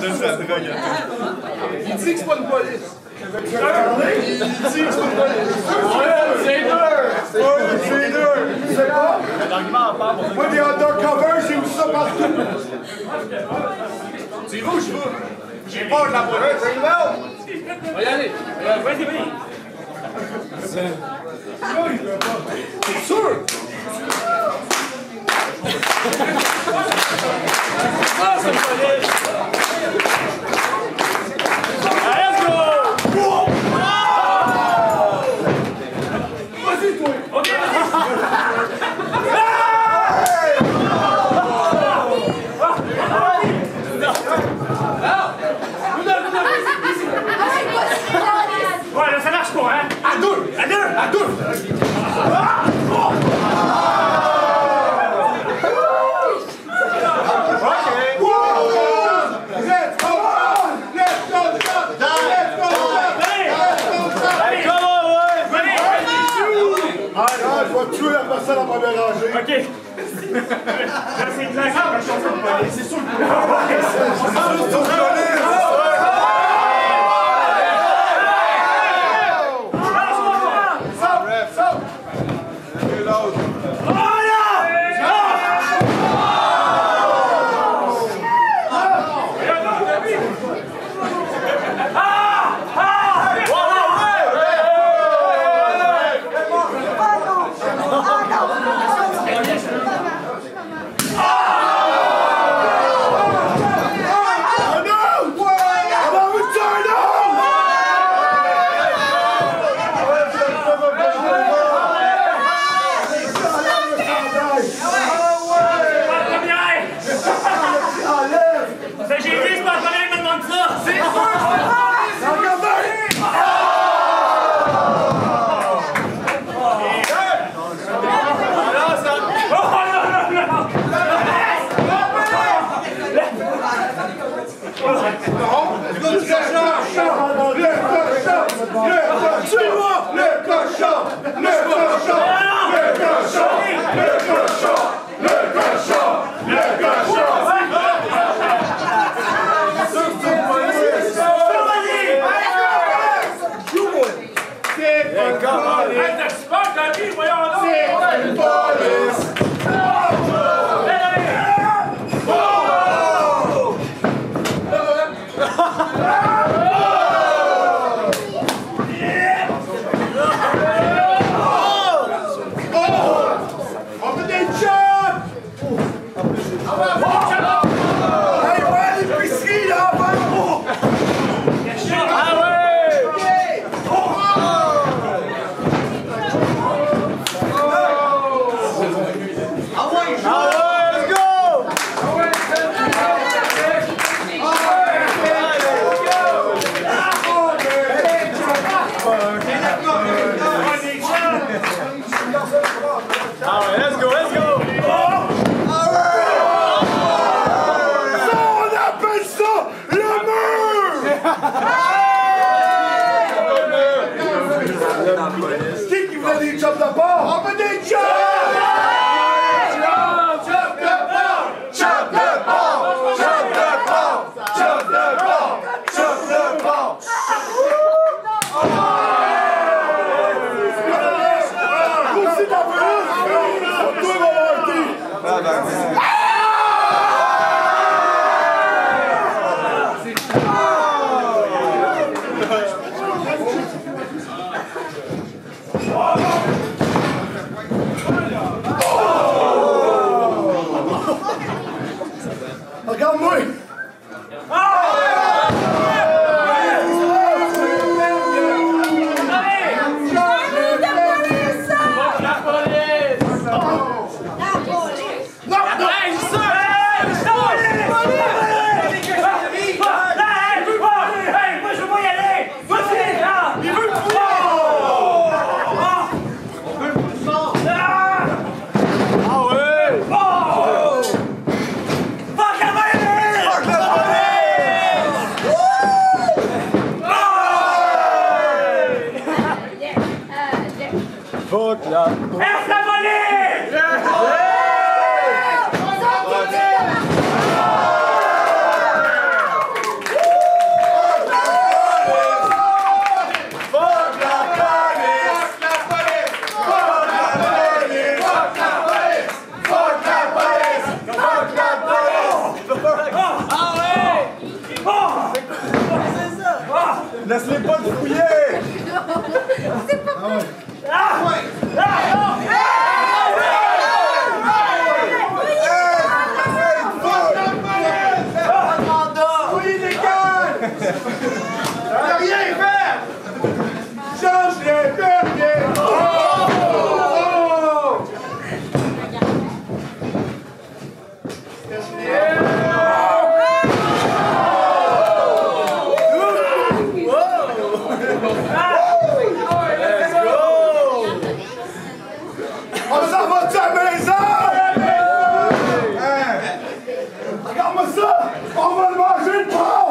donne sa drogue à tout. Il dit que c'est pas une police. Il dit que c'est pas une police. C'est dur. Tu sais pas? Moi, des undercover, j'ai vu ça partout. Tu y vas ou je vais? J'ai peur de la police. On va y aller. Vas-y, vas-y. C'est sûr! Ah, c'est une police! Let's go! Vas-y, toi! Ok, vas-y! Ouais, là, ça marche pas, hein? À deux! À deux! À deux! Je vais tuer la personne en première rangée. Ok. Là, c'est clair, c'est sûr que Qui voulait des jobs de bord? On veut des jobs! Job de bord! Job de bord! Job de bord! Job de bord! Job de bord! Vous aussi t'en veux un? Toi, mon marquis! Regarde-moi! Fuck là! Est-ce la volée? Laisse-les pas te fouiller! T'as rien fait! Change les derniers! On s'en va de sa maison! Regarde-moi ça! On va le manger le pauvre!